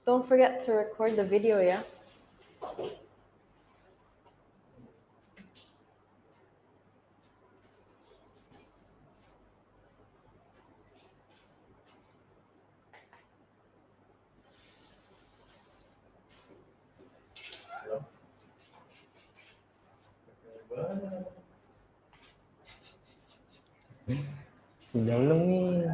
Don't forget to record the video ya. Udah belum nih.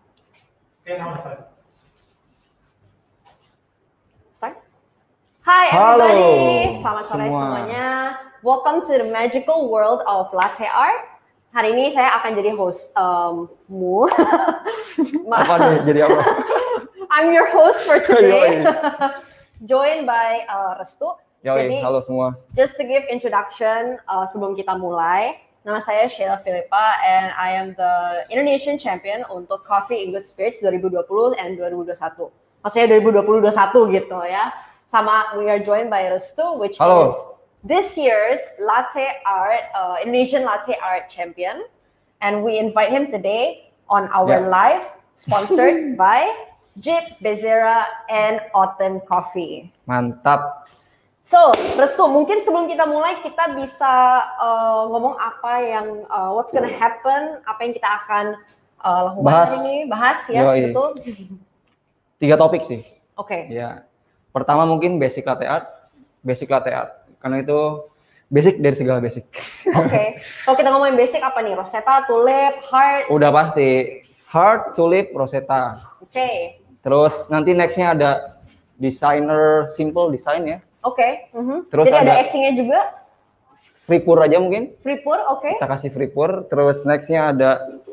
Start. Hi everybody, selamat sore semuanya. Welcome to the magical world of latte art. Hari ini saya akan jadi host mu. Apa nih? Jadi apa? I'm your host for today. Joined by Restu. Jadi halo semua. Just to give introduction sebelum kita mulai, nama saya Sheila Philippa and I am the Indonesian champion untuk Coffee in Good Spirits 2020 and 2021. Maksudnya 2021 gitu ya. Sama we are joined by Restu, which is this year's latte art Indonesian latte art champion, and we invite him today on our live sponsored by Jip, Bezerra, and Autumn Coffee. Mantap. So, Restu, mungkin sebelum kita mulai kita bisa ngomong apa yang what's gonna happen, apa yang kita akan lakukan hari ini, bahas ya, betul. 3 topik sih. Oke. Ya. Pertama mungkin basic latte art, karena itu basic dari segala basic. Oke. Kalau kita ngomongin basic apa nih? Rosetta, tulip, heart? Udah pasti. Heart, tulip, rosetta. Oke. Terus nanti nextnya ada designer, simple design ya. Oke. Terus jadi ada etchingnya juga? Free pour aja mungkin. Free pour, oke. Kita kasih free pour. Terus nextnya ada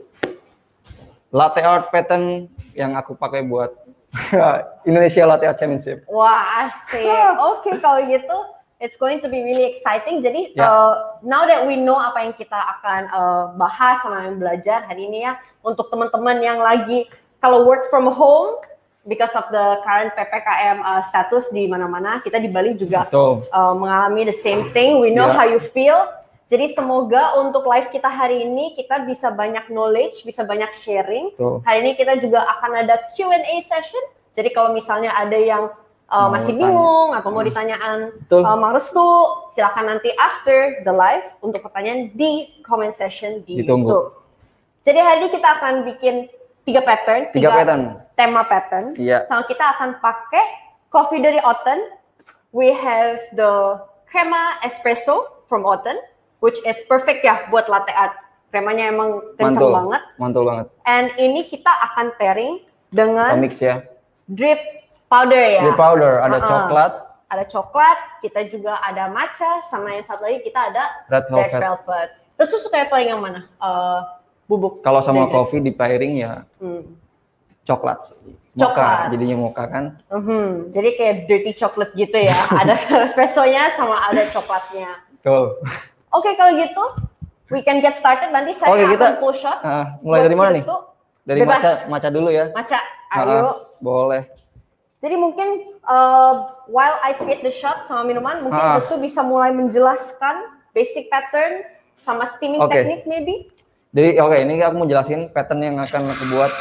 latte art pattern yang aku pakai buat Indonesia Latte Art Championship. Wah, asik. Oke, kalau gitu it's going to be really exciting. Jadi now that we know apa yang kita akan bahas sama yang belajar hari ini ya, untuk teman-teman yang lagi kalau work from home because of the current PPKM status di mana-mana, kita di Bali juga mengalami the same thing. We know how you feel. Jadi semoga untuk live kita hari ini kita bisa banyak knowledge, bisa banyak sharing. Hari ini kita juga akan ada Q&A session. Jadi kalau misalnya ada yang masih bingung atau mau ditanyaan Mang Restu, silakan nanti after the live untuk pertanyaan di comment session di YouTube. Jadi hari ini kita akan bikin 3 pattern, 3 tema pattern. Sama kita akan pakai coffee dari Autumn. We have the crema espresso from Autumn, which is perfect ya buat latte art. Kremanya emang kencang banget. Mantul banget. And ini kita akan pairing dengan mix ya. Drip powder ya. Drip powder, ada coklat. Ada coklat, kita juga ada matcha, sama yang satu lagi kita ada red velvet. Terus lu suka yang mana? Bubuk. Kalau sama kopi di pairing ya coklat. Mocha, jadinya mocha kan. Jadi kayak dirty chocolate gitu ya. Ada espressonya sama ada coklatnya. Betul. Oke, kalau gitu we can get started. Nanti saya akan pull shot. Mulai dari mana nih? Dari matcha dulu ya. Matcha, ayo. Boleh. Jadi mungkin while I create the shot sama minuman, mungkin Restu bisa mulai menjelaskan basic pattern sama steaming technique maybe. Jadi ini aku mau jelasin pattern yang akan aku buat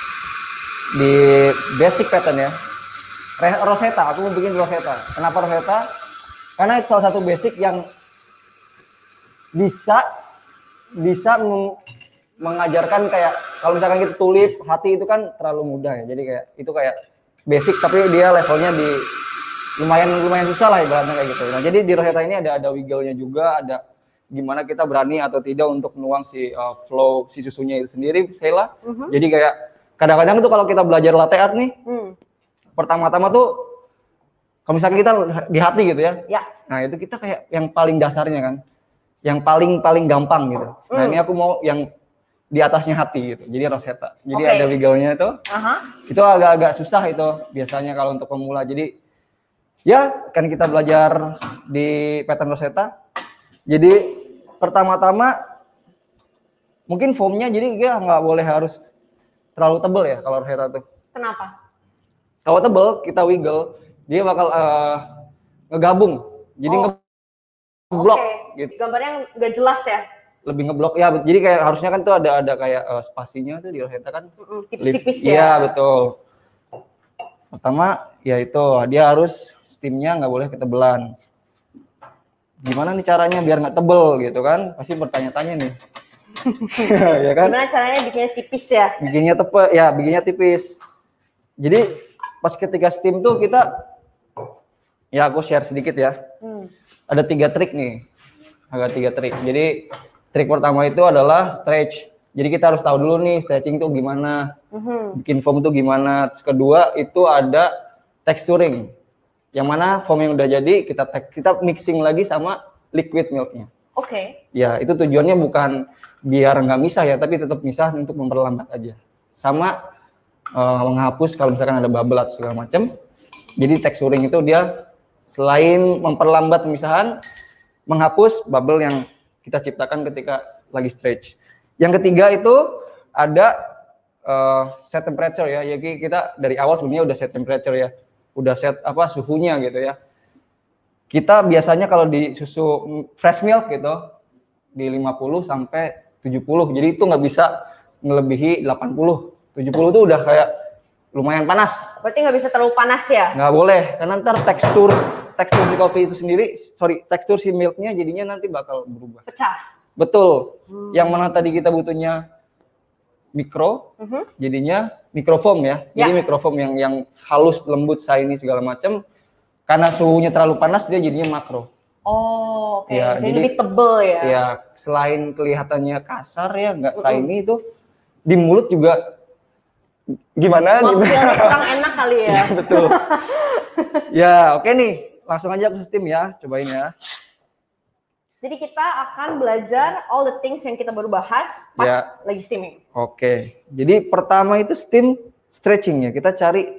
di basic pattern ya. Rosetta, aku mau bikin rosetta. Kenapa rosetta? Karena itu salah satu basic yang bisa mengajarkan kayak kalau misalkan kita tulip hati itu kan terlalu mudah ya. Jadi kayak itu kayak basic tapi dia levelnya di lumayan susah lah ibaratnya kayak gitu. Nah, jadi di rosetta ini ada wiggle-nya juga, ada gimana kita berani atau tidak untuk menuang si flow si susunya itu sendiri, Sheila. Jadi kayak kadang-kadang tuh kalau kita belajar latte art nih, pertama-tama tuh kalau misalkan kita di hati gitu ya. Nah, itu kita kayak yang paling dasarnya kan. Yang paling gampang gitu. Nah, ini aku mau yang di atasnya hati gitu. Jadi rosetta. Jadi ada wiggle-nya itu. Itu agak-agak susah itu biasanya kalau untuk pemula. Jadi ya kan kita belajar di pattern rosetta. Jadi pertama-tama mungkin foamnya jadi dia nggak boleh harus terlalu tebal ya kalau rosetta tuh. Kenapa? Kalau tebal kita wiggle dia bakal ngegabung. Jadi ngeblok gitu. Gambarnya nggak jelas ya? Lebih ngeblok ya. Jadi kayak harusnya kan tuh ada kayak spasinya tuh di rosetta kan. Tipis-tipis ya. Iya betul. Pertama, yaitu dia harus steamnya nggak boleh ketebelan. Gimana nih caranya biar nggak tebel gitu kan? Pasti bertanya-tanya nih. Ya kan? Gimana caranya bikinnya tipis ya? Bikinnya tipis. Jadi pas ketika steam tuh kita, ya aku share sedikit ya. Ada 3 trik nih. Ada 3 trik. Jadi trik pertama itu adalah stretch. Jadi kita harus tahu dulu nih stretching tuh gimana, bikin foam tuh gimana. Terus kedua itu ada texturing. Yang mana foam yang udah jadi kita mixing lagi sama liquid milknya. Oke. Ya itu tujuannya bukan biar nggak misah ya, tapi tetap misah untuk memperlambat aja. Sama menghapus kalau misalkan ada bubble atau segala macam. Jadi texturing itu dia selain memperlambat pemisahan, menghapus bubble yang kita ciptakan ketika lagi stretch. Yang ketiga itu ada set temperature ya. Jadi kita dari awal sebenarnya udah set temperature ya. Udah set suhunya gitu ya. Kita biasanya kalau di susu fresh milk gitu di 50 sampai 70. Jadi itu nggak bisa ngelebihi 80. 70 itu udah kayak lumayan panas. Berarti nggak bisa terlalu panas ya? Nggak boleh, karena ntar tekstur si kopi itu sendiri, tekstur si milknya jadinya nanti bakal berubah. Pecah. Betul. Yang mana tadi kita butuhnya mikro, jadinya mikrofoam ya. Jadi mikrofoam yang halus, lembut, shiny segala macam. Karena suhunya terlalu panas dia jadinya makro. Oh, oke. Ya, jadi lebih tebel ya. Ya, selain kelihatannya kasar ya, nggak shiny itu di mulut juga gimana? Motilnya kurang enak kali ya. Ya betul. Ya, oke nih. Langsung aja ke steam ya, cobain ya. Jadi kita akan belajar all the things yang kita baru bahas pas lagi steaming. Oke. Jadi pertama itu steam stretching ya. Kita cari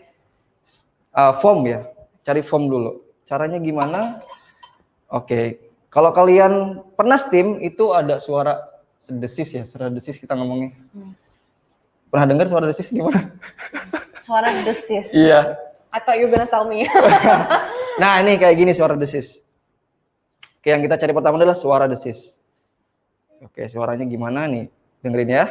foam ya. Cari foam dulu. Caranya gimana? Oke. Kalau kalian pernah steam itu ada suara desis ya, suara desis kita ngomongnya. Pernah dengar suara desis gimana? Suara desis. Iya. I thought you gonna tell me. Nah, ini kayak gini suara desis. Oke, yang kita cari pertama adalah suara desis. Oke, suaranya gimana nih? Dengerin ya.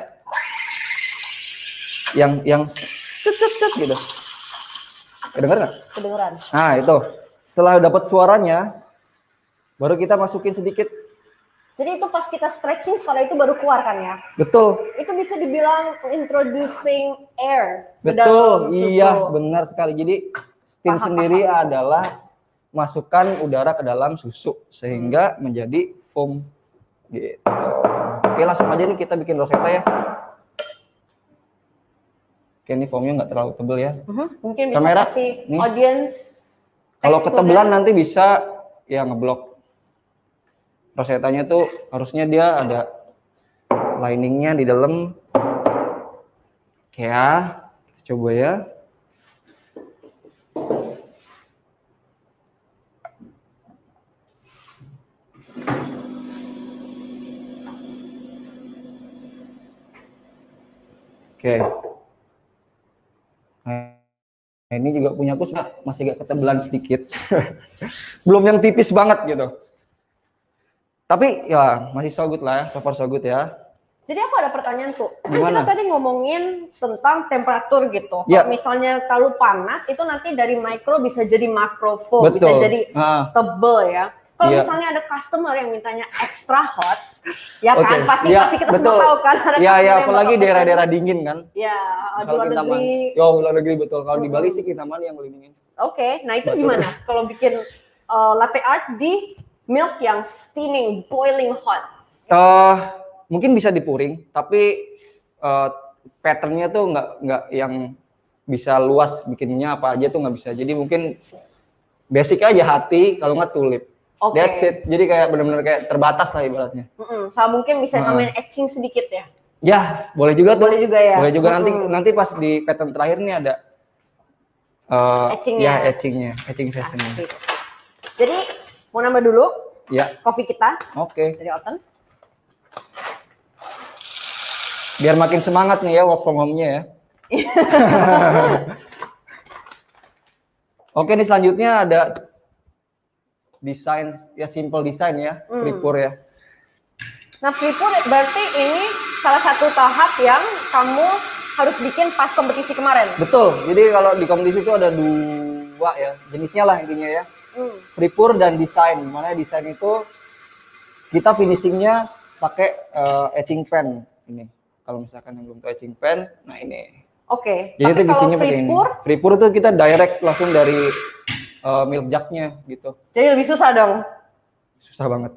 Yang cet gitu. Kedengeran nggak? Kedengeran. Nah, itu. Setelah dapat suaranya, baru kita masukin sedikit. Jadi itu pas kita stretching suara itu baru keluar kan ya? Betul. Itu bisa dibilang introducing air. Betul, iya benar sekali. Jadi steam sendiri adalah masukkan udara ke dalam susu sehingga menjadi foam gitu. Oke, langsung aja nih kita bikin rosetta ya. Oke, ini foamnya nggak terlalu tebel ya. Mungkin bisa Kamera, kasih nih. audience. Kalau ketebelan nanti bisa ya ngeblok. Rosettanya tuh harusnya dia ada liningnya di dalam. Oke ya, coba ya. Oke. Nah, ini juga punya aku masih agak ketebelan sedikit. Belum yang tipis banget gitu. Tapi ya masih so good lah ya, so far so good ya. Jadi aku ada pertanyaan tuh. Gimana? Kita tadi ngomongin tentang temperatur gitu. Ya. Kalau misalnya terlalu panas itu nanti dari micro bisa jadi macro foam, bisa jadi tebel ya. Kalau misalnya ada customer yang mintanya extra hot, ya kan pasti kita semua tahu kan ada customer ya, yang apalagi bakal daerah-daerah dingin kan. Ya, di Misalnya luar negeri. Luar negeri betul. Kalau di Bali sih Kintamani yang lebih dingin. Oke, nah itu gimana? Kalau bikin latte art di milk yang steaming, boiling hot. Mungkin bisa dipuring, tapi patternnya tuh nggak yang bisa luas bikinnya apa aja tuh nggak bisa. Jadi mungkin basic aja hati, kalau nggak tulip. Okay. That's it. Jadi kayak benar-benar kayak terbatas lah ibaratnya. Sama mungkin bisa tambahin etching sedikit ya. Ya, boleh juga tuh. Boleh juga ya. Boleh juga nanti pas di pattern terakhir nih ada etchingnya. Ya, etching sessionnya. Jadi mau nambah dulu kopi kita. Oke. Dari Oten. Biar makin semangat nih ya work from home-nya ya. Oke, nih selanjutnya ada desain ya, simple design ya, free pour ya. Nah, free pour berarti ini salah satu tahap yang kamu harus bikin pas kompetisi kemarin. Betul. Jadi kalau di kompetisi itu ada 2 ya jenisnya lah intinya ya. Free pour dan desain. Mana desain itu kita finishingnya pakai etching pen ini. Kalau misalkan yang belum tahu etching pen, nah ini. Oke. Jadi Tapi itu kalau pakai free ini. pour? Free pour itu kita direct langsung dari milk jugnya gitu. Jadi lebih susah dong. Susah banget.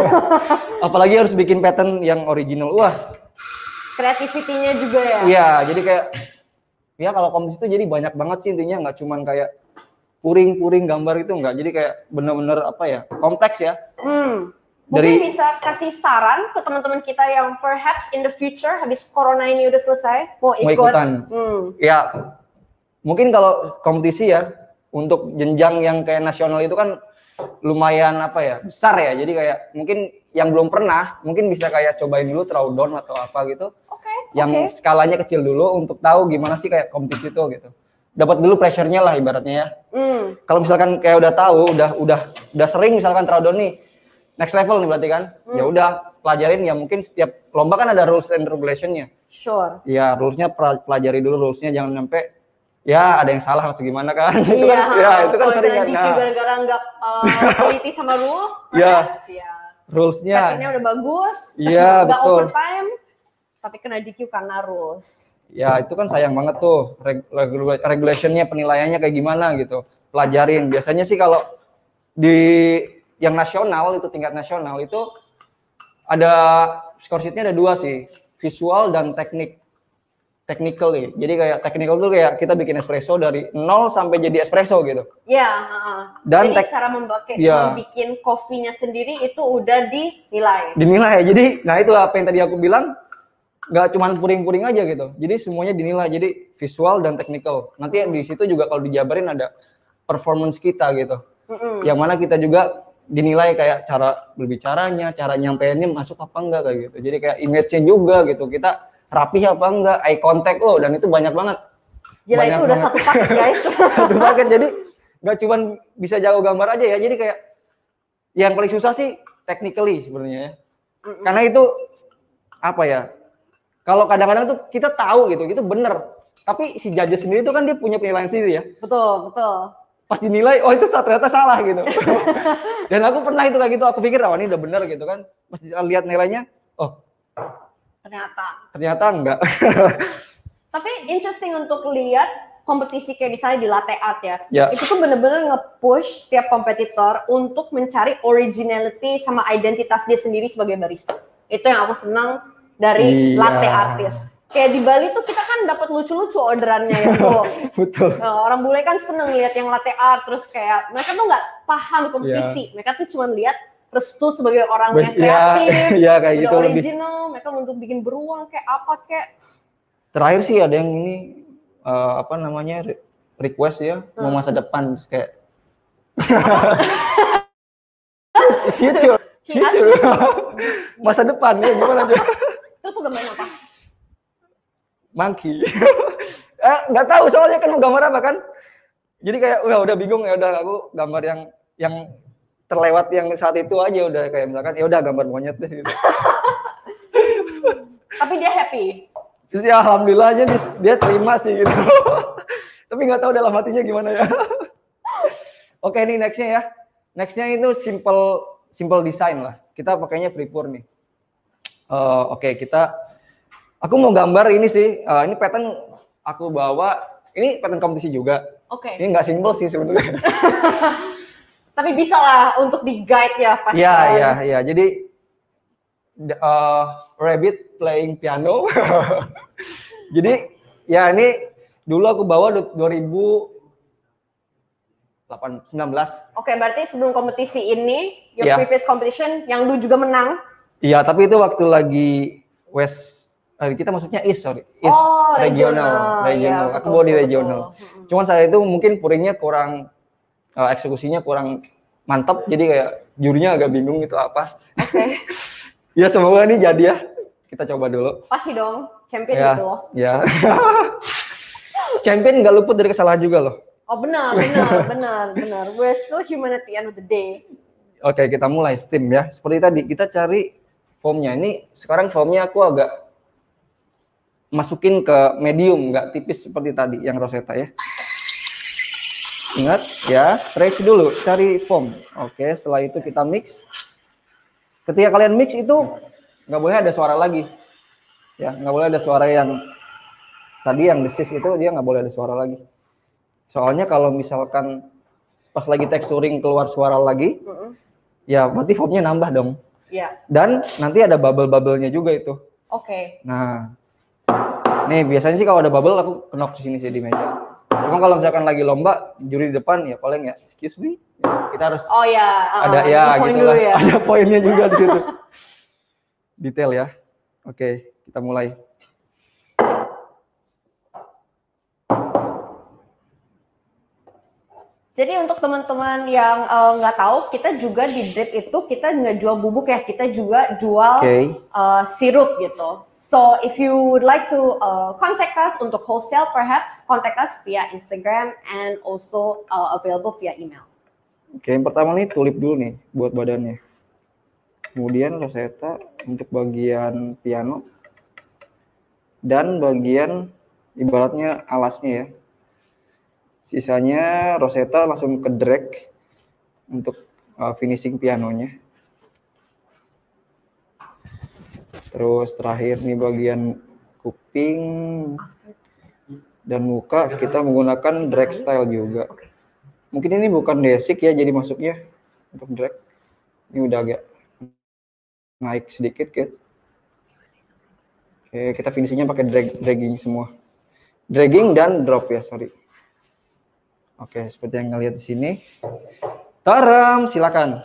Apalagi harus bikin pattern yang original. Wah. Kreativitinya juga ya. Iya, jadi kayak ya kalau kompetisi itu jadi banyak banget sih intinya, nggak cuman kayak puring-puring gambar itu enggak. Jadi kayak bener-bener apa ya? Kompleks ya. Mungkin bisa kasih saran ke teman-teman kita yang perhaps in the future habis corona ini udah selesai mau ikutan. Ya. Mungkin kalau kompetisi ya untuk jenjang yang kayak nasional itu kan lumayan apa ya? Besar ya. Jadi kayak mungkin yang belum pernah mungkin bisa kayak cobain dulu throwdown atau apa gitu. Yang skalanya kecil dulu untuk tahu gimana sih kayak kompetisi itu gitu. Dapat dulu pressure-nya lah ibaratnya ya. Kalau misalkan kayak udah tahu, udah sering misalkan throwdown nih, next level nih berarti kan. Ya udah pelajarin ya, mungkin setiap lomba kan ada rules and regulation-nya. Sure. Ya, rules-nya pelajari dulu rules-nya, jangan sampai ya ada yang salah atau gimana kan. Iya, itu kan ya itu kan sering kan. Nah, gara-gara nggak teliti sama rules, perhaps ya. Rules-nya. Pattern-nya udah bagus. Iya, nggak betul. overtime, tapi kena DQ karena rules. Ya itu kan sayang banget tuh, regulation-nya, penilaiannya kayak gimana gitu, pelajarin. Biasanya sih kalau di yang nasional itu tingkat nasional itu ada score sheet-nya ada 2 sih, visual dan technical nih. Jadi kayak technical tuh kayak kita bikin espresso dari 0 sampai jadi espresso gitu. Iya. Dan jadi cara membikin kopinya sendiri itu udah dinilai. Dinilai. Jadi, nah itu apa yang tadi aku bilang. Nggak cuma puring-puring aja gitu, jadi semuanya dinilai, jadi visual dan technical. Nanti di situ juga kalau dijabarin ada performance kita gitu, yang mana kita juga dinilai kayak cara berbicaranya, cara nyampeinnya masuk apa enggak kayak gitu. Jadi kayak image-nya juga gitu, kita rapih apa enggak, eye contact dan itu banyak banget. Gila, itu udah satu paket guys. Satu paket, jadi nggak cuma bisa jago gambar aja ya, jadi kayak yang paling susah sih technically sebenarnya ya, karena itu apa ya? Kalau kadang-kadang tuh kita tahu gitu bener, tapi si judge sendiri tuh kan dia punya penilaian sendiri ya. Betul. Pas dinilai, oh itu ternyata salah gitu. Dan aku pernah itu kayak gitu, aku pikir ini udah bener gitu kan. Pas lihat nilainya, oh ternyata enggak. Tapi interesting untuk lihat kompetisi kayak misalnya di latte art ya. Itu tuh bener-bener nge-push setiap kompetitor untuk mencari originality sama identitas dia sendiri sebagai barista. Itu yang aku senang dari latte artist. Kayak di Bali tuh kita kan dapat lucu-lucu orderannya ya tuh. Betul. Nah, orang bule kan seneng lihat yang latte art, terus kayak mereka tuh nggak paham kompetisi. Mereka tuh cuma lihat Restu sebagai orang yang kreatif, kayak gitu, original. Lebih. Mereka untuk bikin beruang kayak apa kayak. Terakhir sih ada yang ini request ya, mau masa depan kayak. Future. Masa depan ya gimana aja. Terus udah main apa? Monkey. Nggak tahu soalnya kan mau gambar apa kan. Jadi kayak udah bingung ya udah aku gambar yang terlewat yang saat itu aja udah kayak misalkan ya udah gambar monyet deh gitu. Tapi dia happy. Terus ya alhamdulillah aja dia terima sih gitu. Tapi nggak tahu dalam hatinya gimana ya. Oke ini nextnya ya. Nextnya itu simple design lah. Kita pakainya free pour nih. Oke, aku mau gambar ini sih. Ini pattern aku bawa. Ini pattern kompetisi juga. Oke. Ini nggak simple sih sebetulnya. Tapi bisa lah untuk di guide ya pas. Iya. Jadi rabbit playing piano. Jadi ya ini dulu aku bawa 2019. Oke, berarti sebelum kompetisi ini, previous competition yang lu juga menang. Iya, tapi itu waktu lagi West, kita maksudnya East regional. Ya, aku bawa di regional. Cuman saya itu mungkin puringnya kurang, eksekusinya kurang mantap, jadi kayak jurinya agak bingung itu apa. Oke. Ya semoga ini jadi ya. Kita coba dulu. Pasti dong, champion gitu. Ya. Champion nggak luput dari kesalahan juga loh. Oh benar. We're still human at the end of the day. Oke, kita mulai steam ya. Seperti tadi kita cari foamnya. Ini sekarang foamnya aku agak masukin ke medium, nggak tipis seperti tadi yang Rosetta ya. Ingat ya, stretch dulu, cari foam. Oke, setelah itu kita mix. Ketika kalian mix itu nggak boleh ada suara lagi, ya nggak boleh ada suara yang tadi yang desis itu dia nggak boleh ada suara lagi. Soalnya kalau misalkan pas lagi texturing keluar suara lagi, ya berarti foamnya nambah dong. Iya. Dan nanti ada bubble-bubblenya juga itu. Oke. Nah, nih biasanya sih kalau ada bubble aku knock di sini sih di meja. Cuma kalau misalkan lagi lomba juri di depan ya paling ya excuse me, kita harus ada ya gitu lah. Ya. Ada poinnya juga di situ. Detail ya. Oke, kita mulai. Jadi untuk teman-teman yang nggak tahu, kita juga di Drip itu kita nggak jual bubuk ya, kita juga jual sirup gitu. So if you would like to contact us untuk wholesale, perhaps contact us via Instagram and also available via email. Oke, yang pertama nih tulip dulu nih buat badannya. Kemudian Rosetta untuk bagian piano dan bagian ibaratnya alasnya ya. Sisanya Rosetta langsung ke drag untuk finishing pianonya. Terus terakhir nih bagian kuping dan muka kita menggunakan drag style juga. Mungkin ini bukan basic ya, jadi masuknya untuk drag. Ini udah agak naik sedikit kan. Oke, kita finishingnya pakai dragging semua. Dragging dan drop ya, sorry. Oke, seperti yang kalian lihat di sini. Taram, silakan.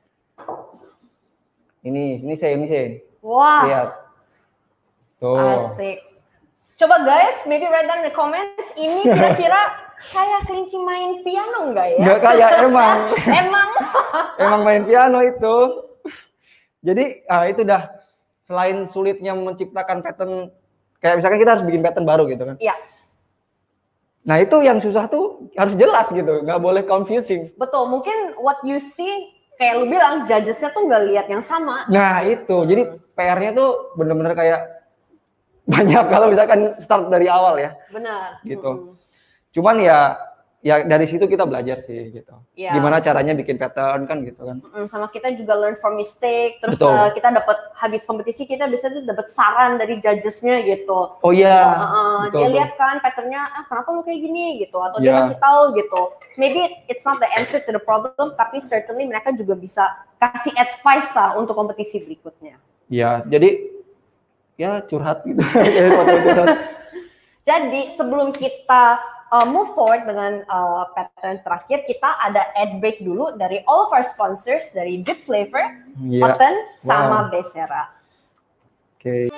Ini saya. Wah. Lihat. Tuh. Asik. Coba guys, maybe write down in the comments. Ini kira-kira kayak kelinci main piano nggak ya? Nggak kayak emang. Emang main piano itu. Jadi itu dah. Selain sulitnya menciptakan pattern, kayak misalkan kita harus bikin pattern baru gitu kan? Iya. Nah itu yang susah tuh harus jelas gitu, nggak boleh confusing. Betul, mungkin what you see, kayak lu bilang, judgesnya tuh nggak lihat yang sama. Nah itu, jadi PR-nya tuh bener-bener kayak banyak kalau misalkan start dari awal ya. Benar. Gitu. Cuman ya dari situ kita belajar sih gitu. Ya. Gimana caranya bikin pattern kan gitu kan. Sama kita juga learn from mistake, terus kita dapat habis kompetisi kita bisa tuh dapat saran dari judgesnya gitu. Oh iya. Dia lihat kan patternnya, kenapa lu kayak gini gitu, atau dia kasih tahu gitu. Maybe it's not the answer to the problem, tapi certainly mereka juga bisa kasih advice lah untuk kompetisi berikutnya. Ya, jadi ya curhat gitu. Jadi sebelum kita move forward dengan pattern terakhir, kita ada ad break dulu dari all of our sponsors, dari Drip Flavor, Cotton, sama Becerra. Oke.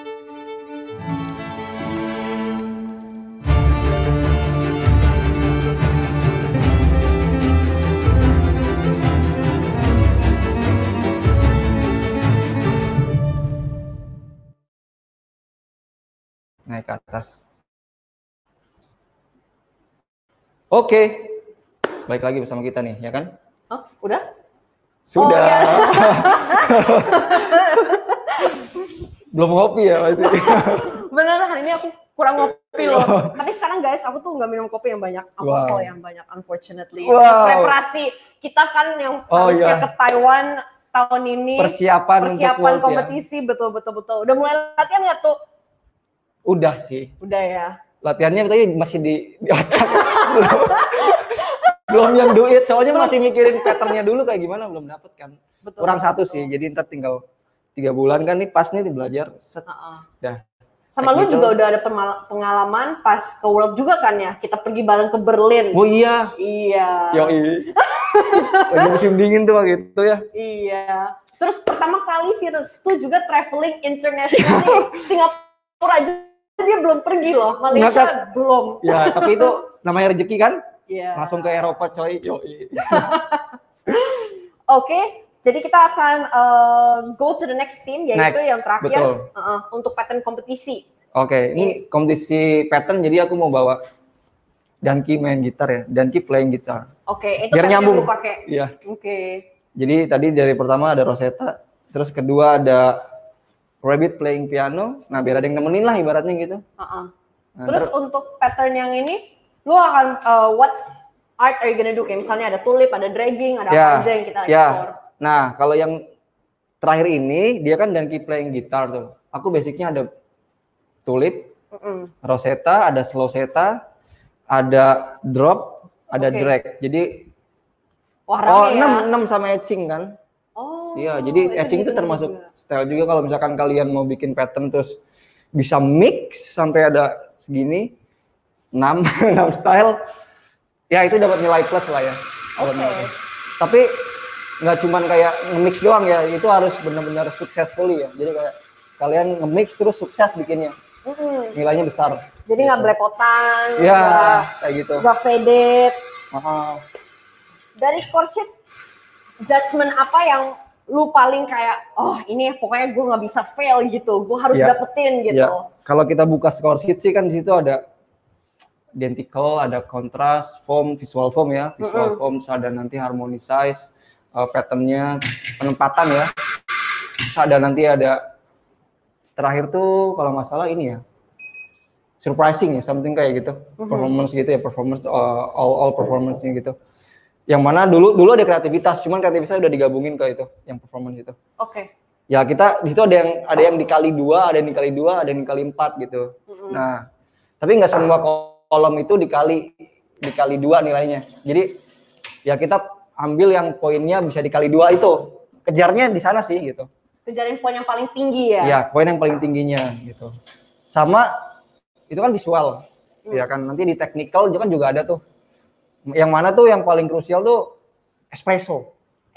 Naik ke atas. Oke, balik lagi bersama kita nih, ya kan? Oh, udah? Sudah. Oh, ya. Belum ngopi ya pasti. Bener, hari ini aku kurang ngopi loh. Tapi sekarang guys, aku tuh nggak minum kopi yang banyak, alkohol yang banyak, unfortunately. Preparasi kita kan yang harusnya ke Taiwan tahun ini. Persiapan kompetisi, betul. Udah mulai latihan nggak tuh? Udah sih. Udah ya. Latihannya tapi masih di otak. belum yang duit, soalnya masih mikirin patternnya dulu kayak gimana, belum dapet kan. Kurang satu sih, jadi ntar tinggal 3 bulan kan nih pas nih belajar. Dah. Sama lu juga udah ada pengalaman pas ke World juga kan ya, kita pergi bareng ke Berlin. Oh iya. Yoi. Lagi musim dingin tuh gitu ya. Iya. Terus pertama kali sih Restu juga traveling internationally. Singapura aja dia belum pergi loh, Malaysia belum. Ya, tapi itu namanya rezeki kan? Iya. Langsung ke Eropa coy. Yoi. Oke, jadi kita akan go to the next team, yaitu yang terakhir untuk pattern kompetisi. Oke, ini kompetisi pattern, jadi aku mau bawa Danki main gitar ya, Danki playing gitar. Oke, itu biar nyambung. Pakai. Iya. Oke. Jadi tadi dari pertama ada Rosetta, terus kedua ada rabbit playing piano. Nah, biar ada yang nemenin lah ibaratnya gitu. Nah, terus untuk pattern yang ini, lu akan what art are you gonna do? Kayak misalnya ada tulip, ada dragging, ada apa aja yang kita explore. Nah, kalau yang terakhir ini dia kan Danki playing gitar tuh. Aku basicnya ada tulip, rosetta, ada slowsetta, ada drop, ada drag. Jadi 6 sama etching kan. Iya, jadi etching itu termasuk style juga. Kalau misalkan kalian mau bikin pattern terus bisa mix sampai ada segini 6 style, ya itu dapat nilai plus lah ya. Tapi nggak cuman kayak nge-mix doang ya, itu harus benar-benar successfully ya. Jadi kayak kalian nge-mix terus sukses bikinnya, nilainya besar. Jadi nggak belepotan, kayak gitu. Nggak faded. Dari score sheet, judgement apa yang lu paling kayak, oh ini pokoknya gue nggak bisa fail gitu, gue harus dapetin gitu. Kalau kita buka score sheet sih kan di situ ada identical, ada contrast, form, visual form ya, visual form, ada nanti harmony size, patternnya, penempatan ya, terus ada nanti ada terakhir tuh kalau nggak salah ini ya, surprising ya, something kayak gitu, performance gitu ya, performance all performance-nya gitu. Yang mana dulu ada kreativitas, cuman kreativitasnya udah digabungin ke itu, yang performance itu. Ya kita di situ ada yang dikali 2, ada yang dikali 2, ada yang dikali 4 gitu. Nah, tapi nggak semua kolom itu dikali 2 nilainya. Jadi ya kita ambil yang poinnya bisa dikali 2 itu. Kejarnya di sana sih gitu. Kejarin poin yang paling tinggi ya? Iya, poin yang paling tingginya gitu. Sama itu kan visual. Ya kan nanti di technical juga ada tuh. Yang mana tuh yang paling krusial tuh espresso.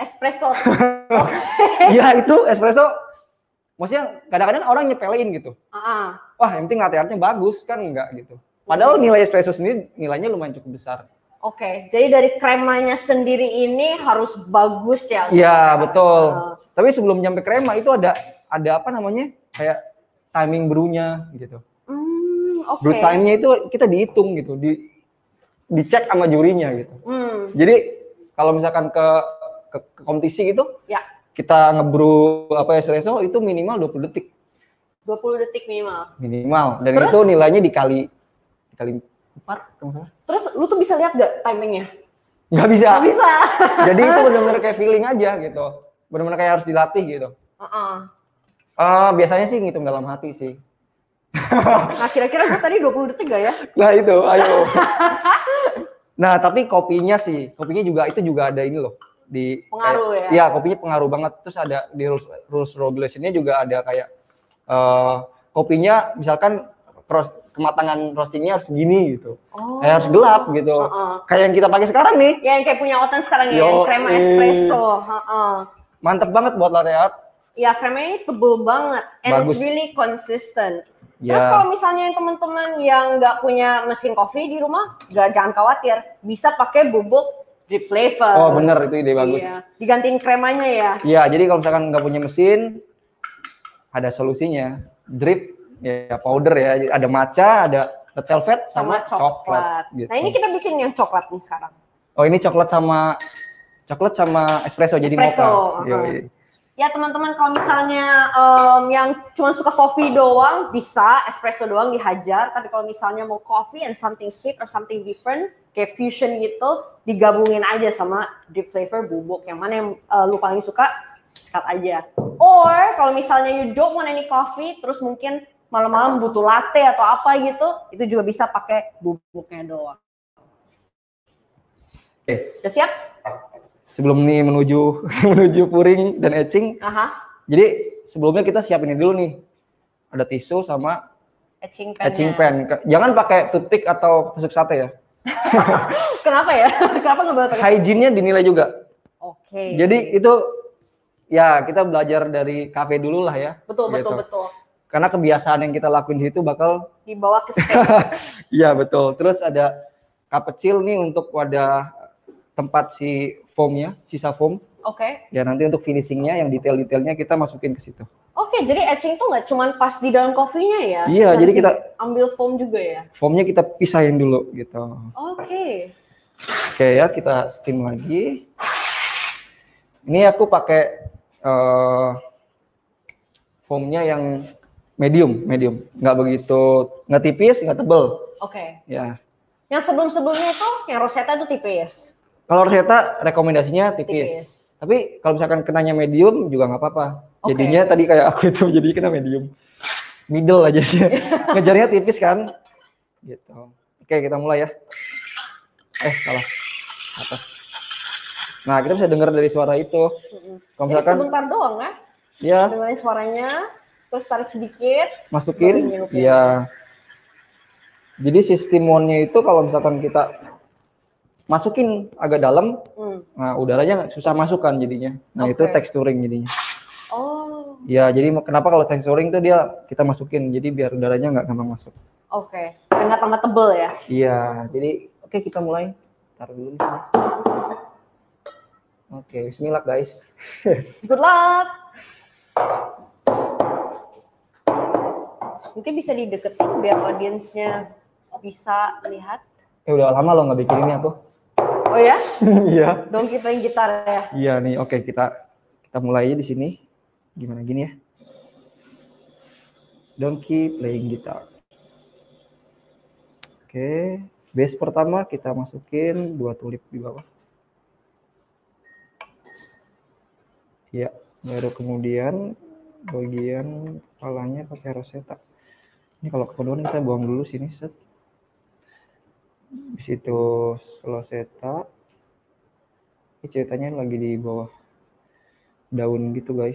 Iya itu espresso. Maksudnya kadang-kadang orang nyepelein gitu. Wah yang penting latte-artnya bagus kan enggak gitu. Padahal nilai espresso sendiri nilainya lumayan cukup besar. Jadi dari kremanya sendiri ini harus bagus ya? Iya betul. Tapi sebelum nyampe krema itu ada apa namanya kayak timing brew-nya gitu. Brew time-nya itu kita dihitung gitu, dicek sama jurinya gitu. Jadi kalau misalkan ke kompetisi gitu, kita ngebrew espresso itu minimal 20 detik. 20 detik minimal. Dan terus, itu nilainya dikali 4 kalau salah. Terus lu tuh bisa lihat gak timingnya? Nggak bisa. Jadi itu benar-benar kayak feeling aja gitu. Benar-benar kayak harus dilatih gitu. Biasanya sih ngitung dalam hati sih. Nah kira-kira gue tadi 20 detik gak ya? Nah itu, ayo. Nah tapi kopinya juga ada ini loh. Pengaruh ya? Iya kopinya pengaruh banget. Terus ada di rules regulation-nya juga ada kayak kopinya misalkan kematangan roastingnya harus segini gitu. Kayak harus gelap gitu. Kayak yang kita pakai sekarang nih. Ya yang kayak punya Otan sekarang ya, yang krema espresso. Mantep banget buat latte art. Ya kremanya ini tebel banget. And it's really consistent. Terus kalau misalnya teman-teman yang nggak punya mesin kopi di rumah, jangan khawatir. Bisa pakai bubuk drip flavor. Oh bener, itu ide bagus. Digantiin kremanya ya. Iya, jadi kalau misalkan nggak punya mesin, ada solusinya. Drip, ya powder ya. Ada matcha, ada red velvet, sama coklat. Gitu. Nah ini kita bikin yang coklat nih sekarang. Oh ini coklat sama espresso. Jadi mocha. Ya teman-teman kalau misalnya yang cuma suka kopi doang bisa espresso doang dihajar, tapi kalau misalnya mau coffee and something sweet or something different kayak fusion gitu digabungin aja sama drip flavor bubuk yang mana yang lu paling suka sekat aja. Or kalau misalnya you don't want any coffee terus mungkin malam-malam butuh latte atau apa gitu, itu juga bisa pakai bubuknya doang. Udah siap? Sebelum nih menuju pouring dan etching. Jadi sebelumnya kita siapin ini dulu nih. Ada tisu sama etching pen. Jangan pakai toothpick atau tusuk sate ya. Kenapa ya? Kenapa nggak boleh pakai? Hygiene-nya dinilai juga. Jadi itu ya kita belajar dari kafe dulu lah ya. Betul. Karena kebiasaan yang kita lakuin di situ bakal dibawa ke stage. Iya betul. Terus ada cup kecil nih untuk wadah tempat si foamnya, sisa foam. Ya nanti untuk finishingnya yang detail-detailnya kita masukin ke situ. Jadi etching tuh nggak cuma pas di dalam kopinya ya? Iya, jadi kita ambil foam juga ya? Foamnya kita pisahin dulu gitu. Oke ya, kita steam lagi. Ini aku pakai foamnya yang medium, nggak begitu, nggak tipis, nggak tebel. Oke. Ya. Yang sebelum-sebelumnya itu, yang Rosetta itu tipis. Kalau Rosetta rekomendasinya tipis. Tapi kalau misalkan kenanya medium juga nggak apa-apa. Jadinya tadi kayak aku itu jadi kena medium. Middle aja sih. Ngejarnya tipis kan. Gitu. Oke, kita mulai ya. Salah. Atas. Nah, kita bisa dengar dari suara itu. Kalau misalkan sebentar doang kan? Ya. Dengerin suaranya, terus tarik sedikit. Masukin. Iya. Jadi sistem one-nya itu kalau misalkan kita masukin agak dalam, nah udaranya susah masukkan jadinya. Nah itu texturing jadinya. Oh. Ya, jadi kenapa kalau texturing itu dia kita masukin, jadi biar udaranya nggak gampang masuk. Oke. Nggak tambah tebel ya? Iya, jadi oke kita mulai. Taruh dulu di sini. Oke, bismillah guys. Good luck. Mungkin bisa dideketin biar audiensnya bisa lihat. Udah lama lo nggak bikin ini aku. Oh ya? Iya. Donkey playing gitar ya? Iya nih, oke kita mulai di sini. Gimana gini ya? Donkey playing gitar. Oke, bass pertama kita masukin 2 tulip di bawah. Ya, baru kemudian bagian kepalanya pakai Rosetta. Ini kalau kemudian kita buang dulu sini set. Di situ Rosetta. Ini ceritanya lagi di bawah daun gitu guys.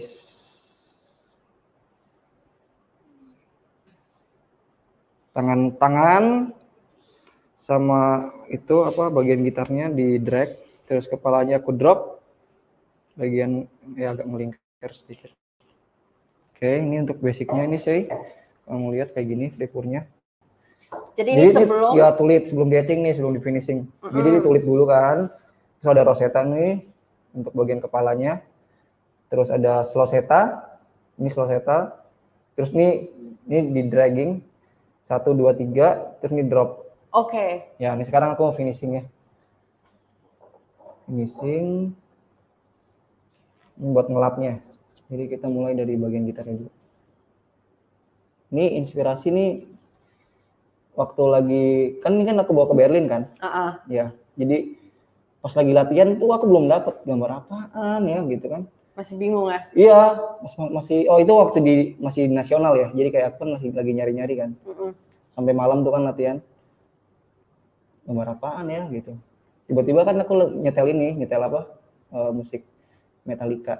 Tangan sama itu apa bagian gitarnya di drag, terus kepalanya aku drop. Bagian ya agak melingkar sedikit. Oke, ini untuk basicnya ini sih. Kalau mau lihat kayak gini flipernya. Jadi ini sebelum ya tulip sebelum di etching nih, sebelum di finishing. Jadi ditulip dulu kan. Terus ada Rosetta nih untuk bagian kepalanya. Terus ada Rosetta. Ini Rosetta. Terus ini di dragging 1 2 3 terus ini drop. Oke. Ya, ini sekarang aku mau finishing ya. Finishing. Ini buat ngelapnya. Jadi kita mulai dari bagian gitarnya dulu. Ini inspirasi nih waktu lagi kan ini kan aku bawa ke Berlin kan. Ya, jadi pas lagi latihan tuh aku belum dapet gambar apaan ya gitu kan. Masih bingung ya? Iya, masih itu waktu masih nasional ya. Jadi kayak aku kan masih lagi nyari-nyari kan. Sampai malam tuh kan latihan. Gambar apaan ya gitu. Tiba-tiba kan aku nyetel apa? Musik Metallica.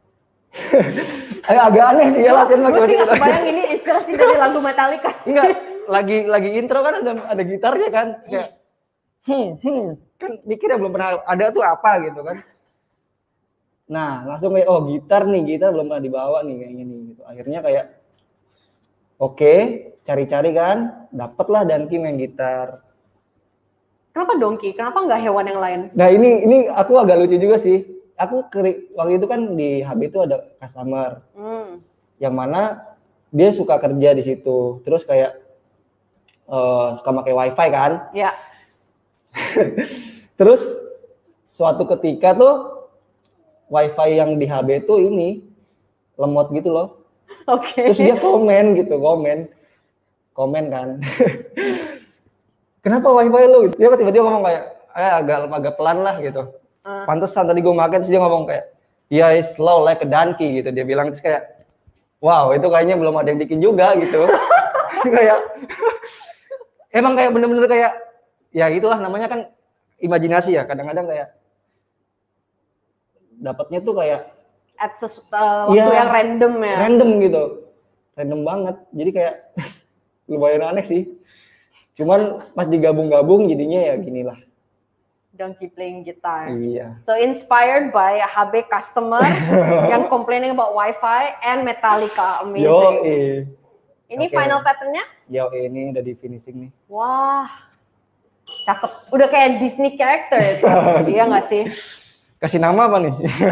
Agak aneh sih ya latihan. Gue sih nggak kebayang ini inspirasi dari lagu Metallica sih. Enggak, lagi intro kan ada gitarnya kan. Kayak kan mikirnya belum pernah ada tuh apa gitu kan. Nah, langsung kayak gitar belum pernah dibawa nih kayak gini gitu. Akhirnya kayak oke, cari-cari kan, dapatlah Danki main gitar. Kenapa Donkey? Kenapa nggak hewan yang lain? Nah, ini aku agak lucu juga sih. Aku waktu itu kan di HB itu ada customer. Yang mana dia suka kerja di situ. Terus kayak suka pakai wifi kan. Ya. Terus suatu ketika tuh wifi yang di HB itu ini lemot gitu loh. Oke. Terus dia komen kan. Kenapa wifi lu? Dia tiba-tiba ngomong kayak agak pelan lah gitu. Pantesan tadi gue makan terus dia ngomong kayak ya slow like a donkey gitu. Dia bilang terus kayak wow, itu kayaknya belum ada yang bikin juga gitu. Kayak emang kayak bener-bener kayak ya gitulah namanya kan imajinasi ya. Kadang-kadang kayak dapatnya tuh kayak at waktu yang random ya. Random gitu. Random banget. Jadi kayak lumayan aneh sih. Cuman pas digabung-gabung jadinya ya ginilah. Donkey playing guitar. Iya. So inspired by a HB customer yang complaining about Wi-Fi and Metallica. Amazing. Ini final patternnya? Ini udah di finishing nih. Wah, cakep. Udah kayak Disney character itu. Iya nggak sih? Kasih nama apa nih?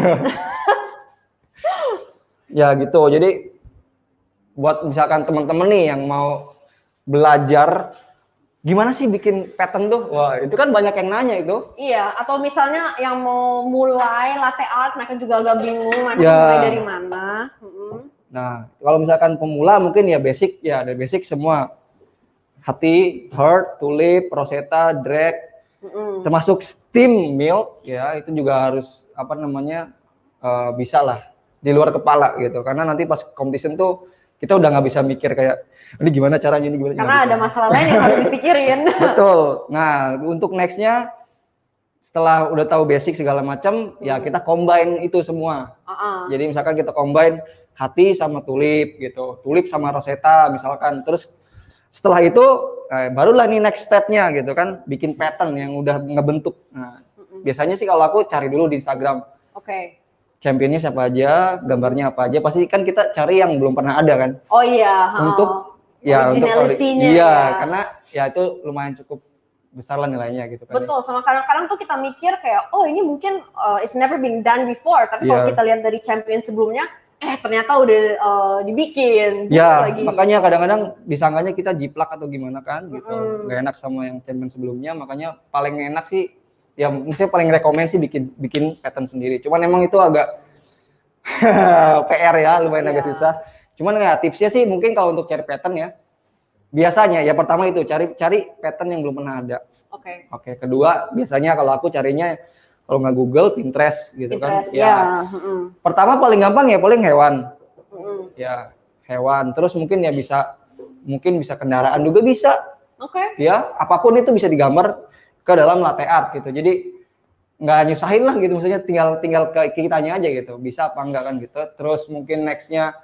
Ya gitu. Jadi buat misalkan teman-teman nih yang mau belajar gimana sih bikin pattern tuh? Wah, itu kan banyak yang nanya itu. Iya, atau misalnya yang mau mulai latte art, mereka juga agak bingung mulai dari mana. Nah, kalau misalkan pemula mungkin ya basic, ya ada basic semua. Hati, heart, tulip, rosetta, drag, termasuk steam milk ya, itu juga harus apa namanya bisa lah di luar kepala gitu. Karena nanti pas competition tuh kita udah nggak bisa mikir kayak ini gimana caranya, ini gimana. Karena ada masalah lain yang harus dipikirin. Betul. Nah, untuk nextnya setelah udah tahu basic segala macam, ya kita combine itu semua. Jadi misalkan kita combine hati sama tulip gitu, tulip sama rosetta misalkan. Terus setelah itu barulah nih next stepnya gitu kan, bikin pattern yang udah ngebentuk. Nah, biasanya sih kalau aku cari dulu di Instagram. Oke. Championnya siapa aja, gambarnya apa aja. Pasti kan kita cari yang belum pernah ada kan. Oh iya. Untuk ya untuk originality-nya. Iya, karena ya itu lumayan cukup besar lah nilainya gitu kan. Betul, sama kadang-kadang tuh kita mikir kayak, oh ini mungkin it's never been done before. Tapi kalau kita lihat dari champion sebelumnya, ternyata udah dibikin. Ya, makanya kadang-kadang disangkanya kita jiplak atau gimana kan gitu. Gak enak sama yang champion sebelumnya, makanya paling enak sih, ya misalnya paling rekomend sih bikin pattern sendiri. Cuman emang itu agak PR ya, lumayan agak susah. Cuman ya tipsnya sih mungkin kalau untuk cari pattern ya, biasanya ya pertama itu cari pattern yang belum pernah ada. Oke. Kedua, biasanya kalau aku carinya kalau nggak Google, Pinterest gitu kan. Ya. Pertama paling gampang ya paling hewan. Ya, hewan. Terus mungkin bisa kendaraan juga bisa. Ya, apapun itu bisa digambar ke dalam latte art gitu. Jadi nggak nyusahin lah gitu, maksudnya tinggal ke kitanya aja gitu. Bisa apa enggak kan gitu. Terus mungkin nextnya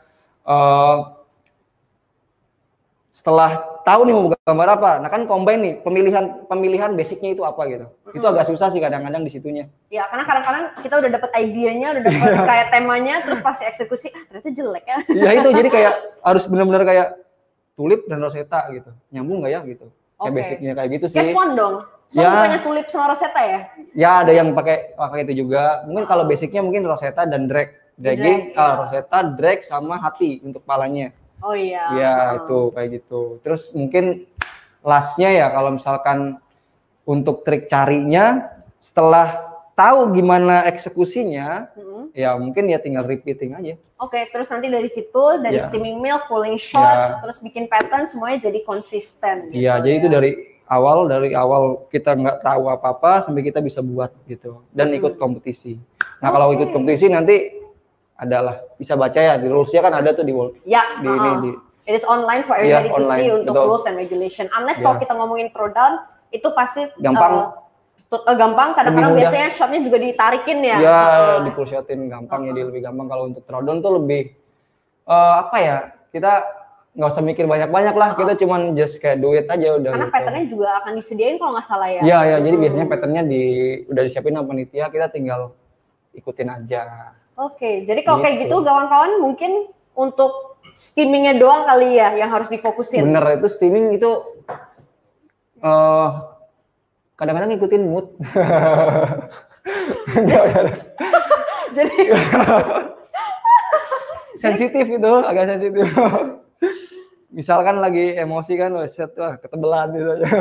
setelah tahu nih mau gambar apa, nah kan combine nih pemilihan basicnya itu apa gitu. Itu agak susah sih kadang-kadang di situnya. Ya karena kadang-kadang kita udah dapet idenya, udah dapet kayak temanya, terus pas eksekusi ternyata jelek ya. Ya itu jadi kayak harus benar-benar kayak tulip dan rosetta gitu, nyambung nggak ya gitu. Kayak basicnya kayak gitu sih. Kayak swan dong. Swan bukannya tulip sama rosetta ya? Ya ada yang pakai itu juga. Mungkin kalau basicnya mungkin rosetta dan dragging, rosetta, drag sama hati untuk palanya. Oh iya. Ya itu kayak gitu. Terus mungkin lastnya ya kalau misalkan untuk trik carinya setelah tahu gimana eksekusinya, ya mungkin ya tinggal repeating aja. Oke, terus nanti dari situ dari steaming milk, pulling shot, terus bikin pattern semuanya jadi konsisten. Iya, jadi itu dari awal kita nggak tahu apa-apa sampai kita bisa buat gitu dan ikut kompetisi. Nah kalau ikut kompetisi nanti adalah bisa baca ya di rules-nya kan ada tuh di wall. Ya. It is online for everybody to see untuk rules and regulation. Unless kalau kita ngomongin throwdown itu pasti gampang. Kadang-kadang biasanya shotnya juga ditarikin ya. Ya, di pull shotin gampang ya, lebih gampang. Kalau untuk throwdown tuh lebih kita nggak usah mikir banyak-banyak lah. Kita cuman just kayak do it aja udah. Karena gitu. Patternnya juga akan disediain kalau nggak salah ya. Iya, jadi biasanya patternnya udah disiapin sama panitia, kita tinggal ikutin aja. Oke, jadi kalau kayak gitu kawan-kawan mungkin untuk steamingnya doang kali ya yang harus difokusin. Bener, itu steaming itu kadang-kadang ngikutin mood. Jadi sensitif itu, agak sensitif. Misalkan lagi emosi kan, ketebelan gitu aja.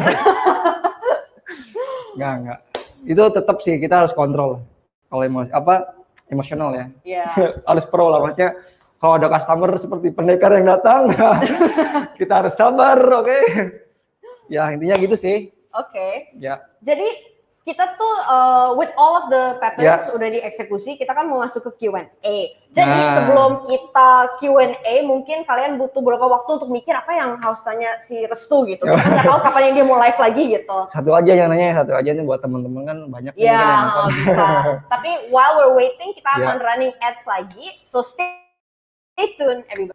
Enggak. Itu tetap sih kita harus kontrol. Kalau emosional ya. Harus pro lah, maksudnya kalau ada customer seperti pendekar yang datang, kita harus sabar, oke? Ya intinya gitu sih. Oke. Ya. Jadi kita tuh with all of the patterns udah dieksekusi, kita kan mau masuk ke Q&A. Jadi sebelum kita Q&A, mungkin kalian butuh beberapa waktu untuk mikir apa yang harus tanya si Restu gitu. Kita nggak tahu kapan yang dia mau live lagi gitu. Satu aja yang nanya, satu aja nih buat teman-teman kan banyak. Iya, bisa. Tapi while we're waiting, kita akan running ads lagi. So stay tuned everybody.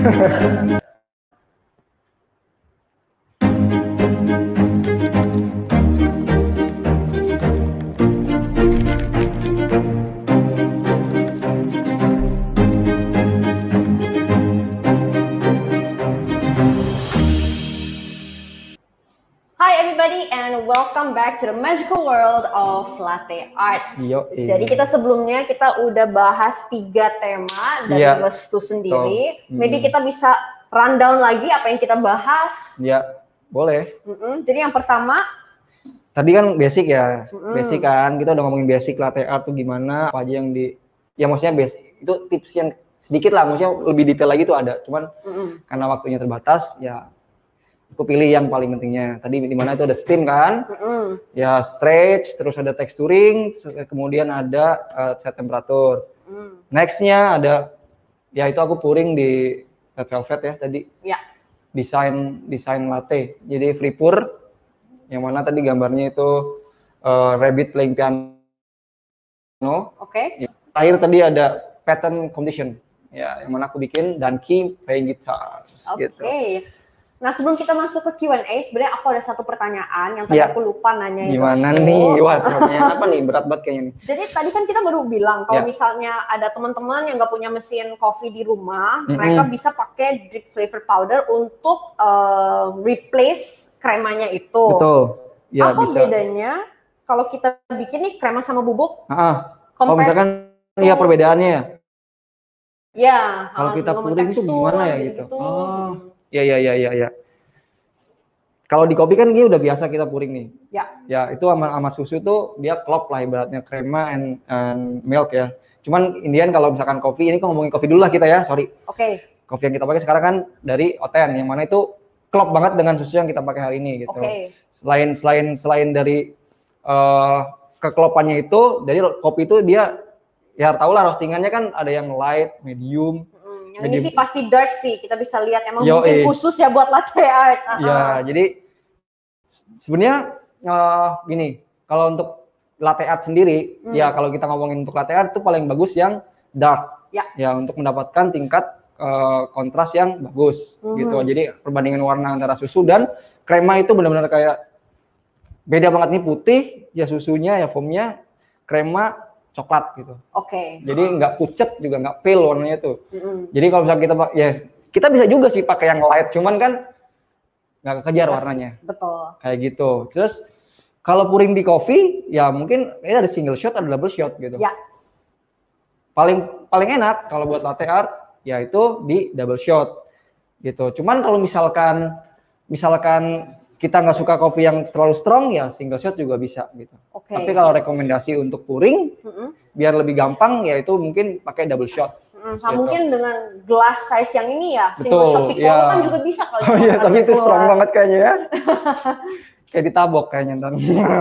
Hi everybody and welcome back to the magical world of latte art. Jadi kita sebelumnya kita udah bahas 3 tema dari Restu sendiri. Maybe kita bisa rundown lagi apa yang kita bahas. Ya, boleh. Jadi yang pertama, tadi kan basic ya, basic kan kita udah ngomongin basic latte art tuh gimana, apa aja yang ya maksudnya basic itu tips yang sedikit lah, maksudnya lebih detail lagi tuh ada, cuman karena waktunya terbatas ya. Aku pilih yang paling pentingnya. Tadi di mana itu ada steam kan, ya stretch, terus ada texturing, kemudian ada set temperatur. Nextnya ada, ya itu aku pouring di red velvet ya tadi. Ya. Desain latte. Jadi free pour, yang mana tadi gambarnya itu rabbit playing piano. Oke. Terakhir tadi ada pattern competition. Ya, yang mana aku bikin Danki playing guitar. Gitu. Nah sebelum kita masuk ke Q&A, sebenarnya aku ada satu pertanyaan yang tadi aku lupa nanya. Gimana nih? Wah, pertanyaan apa nih? Berat banget kayaknya nih. Jadi tadi kan kita baru bilang kalau misalnya ada teman-teman yang nggak punya mesin kopi di rumah, mereka bisa pakai drip flavor powder untuk replace kremanya itu. Betul. Ya, apa bisa. Bedanya kalau kita bikin nih krema sama bubuk? Kalau misalkan ya perbedaannya ya. Ya. Kalau kita pouring itu gimana ya gitu? Ya. Kalau di kopi kan dia udah biasa kita pouring nih. Ya itu sama susu tuh dia klop lah ibaratnya krema and milk ya. Cuman Indian kalau misalkan kopi, ini kan ngomongin kopi dulu lah kita ya, sorry. Kopi yang kita pakai sekarang kan dari Oten, yang mana itu klop banget dengan susu yang kita pakai hari ini gitu. Selain dari keklopannya itu, dari kopi itu dia ya tau lah roastingannya kan ada yang light, medium. Yang ini sih pasti dark sih, kita bisa lihat emang mungkin khusus ya buat latte art. Ya, jadi sebenarnya gini, kalau untuk latte art sendiri, ya kalau kita ngomongin untuk latte art itu paling bagus yang dark. Ya, untuk mendapatkan tingkat kontras yang bagus gitu. Jadi perbandingan warna antara susu dan krema itu benar-benar kayak beda banget nih, putih ya susunya ya foamnya, krema coklat gitu. Jadi nggak pucet juga, nggak pale warnanya tuh. Jadi kalau misalnya kita bisa juga sih pakai yang light, cuman kan nggak kekejar warnanya. Betul. Kayak gitu. Terus kalau pouring di coffee, ya mungkin ada single shot, ada double shot gitu. Ya. Paling enak kalau buat latte art, ya itu di double shot gitu. Cuman kalau misalkan kita nggak suka kopi yang terlalu strong, ya single shot juga bisa gitu. Tapi kalau rekomendasi untuk pouring, biar lebih gampang, ya itu mungkin pakai double shot. Gitu. Mungkin dengan gelas size yang ini ya, single shot Piccolo kan juga bisa kali. Iya, tapi itu strong banget kayaknya ya. Kayak ditabok kayaknya ntar.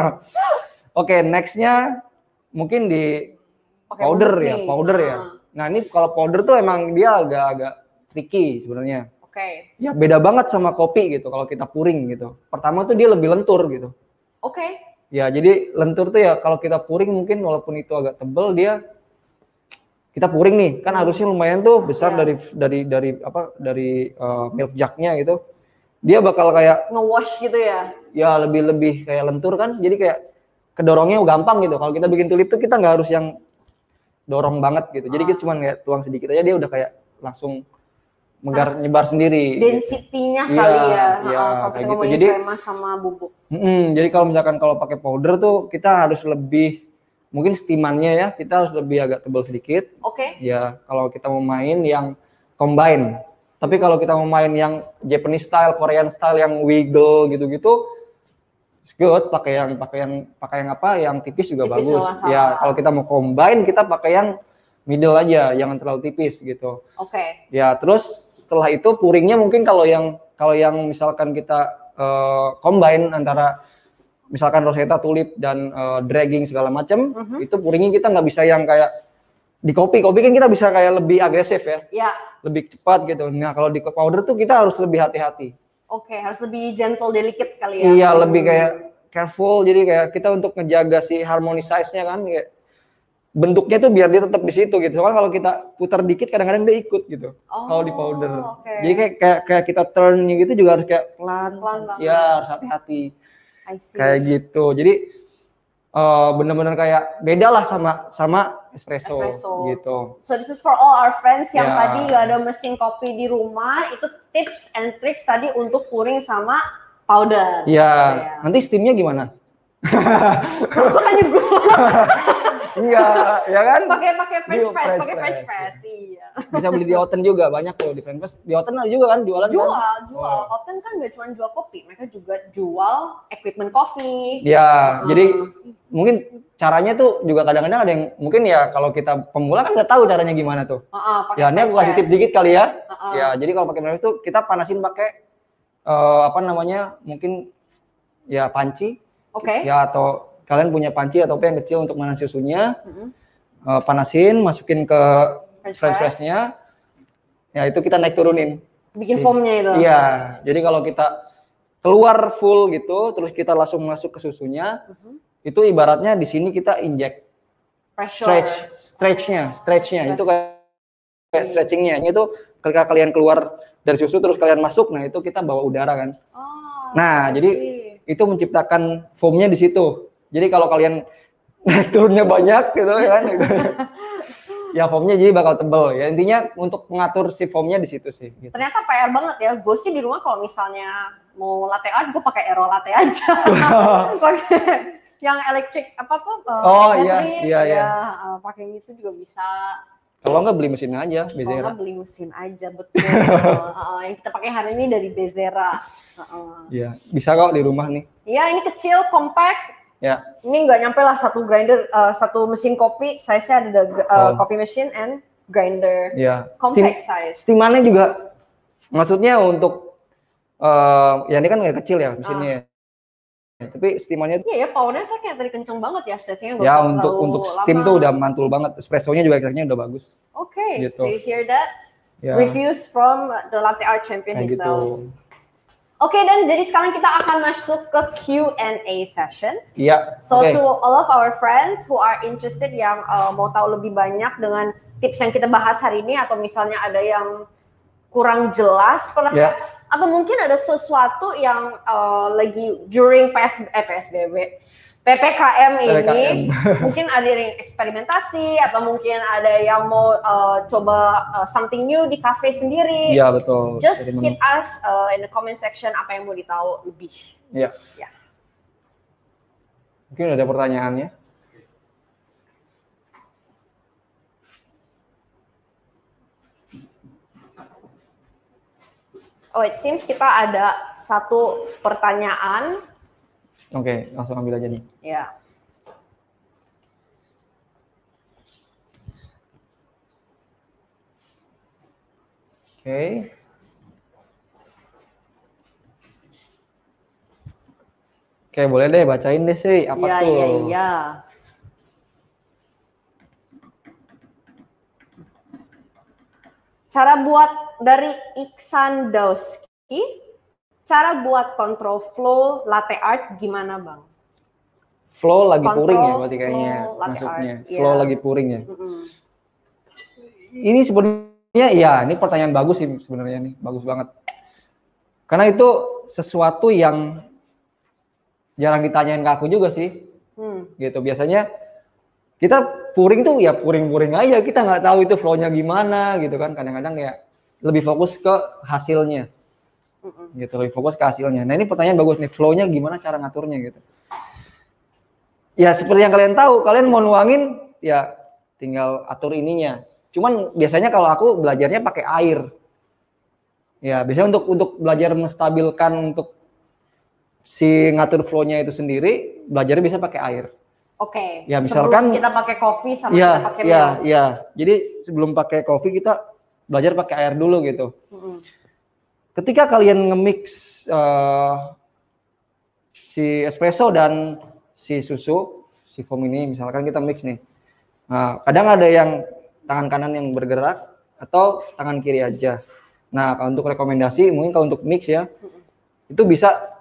Nextnya mungkin di powder ya. Nah ini kalau powder tuh emang dia agak tricky sebenarnya. Ya beda banget sama kopi gitu kalau kita pouring gitu. Pertama tuh dia lebih lentur gitu. Ya jadi lentur tuh ya kalau kita pouring mungkin walaupun itu agak tebel, kita pouring nih kan harusnya lumayan tuh besar dari milk jugnya gitu. Dia bakal kayak nge-wash gitu ya. Ya lebih kayak lentur kan. Jadi kayak kedorongnya gampang gitu. Kalau kita bikin tulip tuh kita nggak harus yang dorong banget gitu. Jadi kita cuma kayak tuang sedikit aja dia udah kayak langsung nyebar sendiri. Density-nya kali ya. Kalau kita ngomongin gitu. krema sama bubuk. Jadi kalau misalkan pakai powder tuh kita harus lebih, mungkin steamannya ya kita harus lebih agak tebal sedikit. Ya kalau kita mau main yang combine. Tapi kalau kita mau main yang Japanese style, Korean style yang wiggle gitu-gitu, it's good. Pakai yang tipis juga bagus. Ya kalau kita mau combine kita pakai yang middle aja, jangan terlalu tipis gitu. Ya terus setelah itu pouringnya mungkin kalau yang misalkan kita combine antara misalkan Rosetta, tulip dan dragging segala macam, itu pouringnya kita nggak bisa yang kayak di kopi kan kita bisa kayak lebih agresif ya, lebih cepat gitu. Nah kalau di powder tuh kita harus lebih hati-hati. Harus lebih gentle, delicate kali ya. Iya, lebih kayak careful. Jadi kayak kita untuk ngejaga si harmony size-nya kan, kayak bentuknya tuh biar dia tetap di situ gitu. Soalnya kalau kita putar dikit kadang-kadang dia ikut gitu. Kalau di powder. Jadi kayak kita turn gitu juga harus kayak pelan ya, harus hati-hati. Kayak gitu. Jadi bener-bener kayak beda lah sama espresso gitu. So this is for all our friends yang tadi ada mesin kopi di rumah, itu tips and tricks tadi untuk pouring sama powder. Iya. Nanti steamnya gimana? Aku tanya gue. Iya, ya kan? Pakai French press. Iya. Bisa beli di Oten juga, banyak tuh di French press. Di Oten ada juga kan jualan. Jual. Oten kan nggak cuma jual kopi, mereka juga jual equipment coffee. Ya, jadi mungkin caranya tuh juga kadang-kadang ada yang mungkin ya kalau kita pemula kan nggak tahu caranya gimana tuh. Ya, ini aku kasih tips dikit kali ya. Ya, jadi kalau pakai French press tuh kita panasin pakai mungkin ya panci. Ya, atau kalian punya panci atau apa yang kecil untuk manasin susunya, panasin, masukin ke French press-nya, ya itu kita naik turunin. Bikin foamnya itu? Iya, jadi kalau kita keluar full gitu, terus kita langsung masuk ke susunya, itu ibaratnya di sini kita inject stretchnya, itu kayak stretchingnya, itu ketika kalian keluar dari susu terus kalian masuk, nah itu kita bawa udara kan. Nah, jadi itu menciptakan foamnya di situ. Jadi kalau kalian naik turunnya banyak gitu ya kan, gitu. Ya foamnya jadi bakal tebel. Ya intinya untuk mengatur si foamnya di situ sih. Gitu. Ternyata PR banget ya. Gue sih di rumah kalau misalnya mau latte art, gue pakai aero latte aja. Pakai yang electric apa tuh? Pakai itu juga bisa. Kalau nggak beli mesin aja, Bezera. Kalau nggak beli mesin aja, betul. Yang kita pakai hari ini dari Bezera. Iya, bisa kok di rumah nih. Iya, ini kecil, compact. Ya. Ini nggak nyampe lah satu grinder, satu mesin kopi. Size-nya ada coffee machine and grinder. Ya. Compact size. Steamannya juga, maksudnya untuk, ya ini kan nggak kecil ya mesinnya. Tapi steamannya iya ya, powernya tuh kayak tadi kenceng banget ya, stretchingnya nggak ya usah untuk steam lama. tuh udah mantul banget, espressonya juga kayaknya udah bagus. Oke, gitu. So you hear that? Reviews from the latte art champion himself. Oke, dan jadi sekarang kita akan masuk ke Q&A session. Iya. So to all of our friends who are interested yang mau tahu lebih banyak dengan tips yang kita bahas hari ini, atau misalnya ada yang kurang jelas perhaps, atau mungkin ada sesuatu yang lagi during PSBB, PPKM ini, mungkin ada yang eksperimentasi, atau mungkin ada yang mau coba something new di cafe sendiri. Iya, betul. Just hit us in the comment section apa yang mau ditahu lebih. Iya. Ya. Mungkin ada pertanyaannya. Oh, it seems kita ada satu pertanyaan. Oke, langsung ambil aja nih. Ya. Oke. Oke, boleh deh bacain deh sih apa tuh. Iya. Cara buat dari Iksan Dawski, cara buat control flow latte art gimana, Bang? Flow lagi pouring ya berarti kayaknya masuknya. Flow lagi pouring ya. Ini sebenarnya ya, ini pertanyaan bagus sih sebenarnya nih, bagus banget. Karena itu sesuatu yang jarang ditanyain ke aku juga sih. Gitu, biasanya kita pouring tuh ya pouring aja, kita nggak tahu itu flow-nya gimana gitu kan. Kadang-kadang ya lebih fokus ke hasilnya. Gitu, lebih fokus ke hasilnya. Nah, ini pertanyaan bagus nih, flow-nya gimana cara ngaturnya gitu. Ya seperti yang kalian tahu, kalian mau nuangin ya tinggal atur ininya. Cuman biasanya kalau aku belajarnya pakai air. Ya, biasanya untuk belajar menstabilkan untuk si ngatur flow-nya itu sendiri, belajarnya bisa pakai air. Oke. Ya misalkan sebelum kita pakai kopi sama kita pakai milk. Iya. Jadi sebelum pakai kopi kita belajar pakai air dulu gitu. Ketika kalian nge-mix si espresso dan si susu, si foam ini, misalkan kita mix nih. Nah, kadang ada yang tangan kanan yang bergerak atau tangan kiri aja. Nah, kalau untuk rekomendasi, mungkin kalau untuk mix ya, itu bisa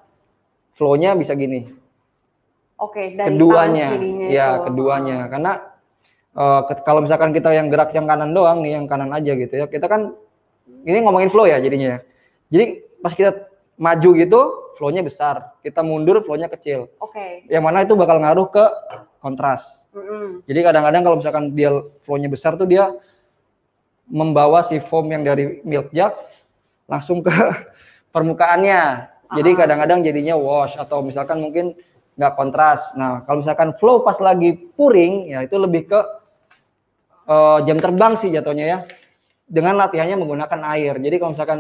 flow-nya bisa gini. Oke, dari keduanya, tangan kirinya ya itu. keduanya, karena Kalau misalkan kita yang gerak yang kanan doang nih, yang kanan aja gitu ya, kita kan ini ngomongin flow ya jadinya. Jadi pas kita maju gitu, flow-nya besar. Kita mundur, flow-nya kecil. Oke. Yang mana itu bakal ngaruh ke kontras. Jadi kadang-kadang kalau misalkan dia flow-nya besar tuh dia membawa si foam yang dari milk jug langsung ke permukaannya. Jadi kadang-kadang jadinya wash atau misalkan mungkin nggak kontras. Nah kalau misalkan flow pas lagi pouring ya itu lebih ke jam terbang sih jatuhnya ya. Dengan latihannya menggunakan air. Jadi kalau misalkan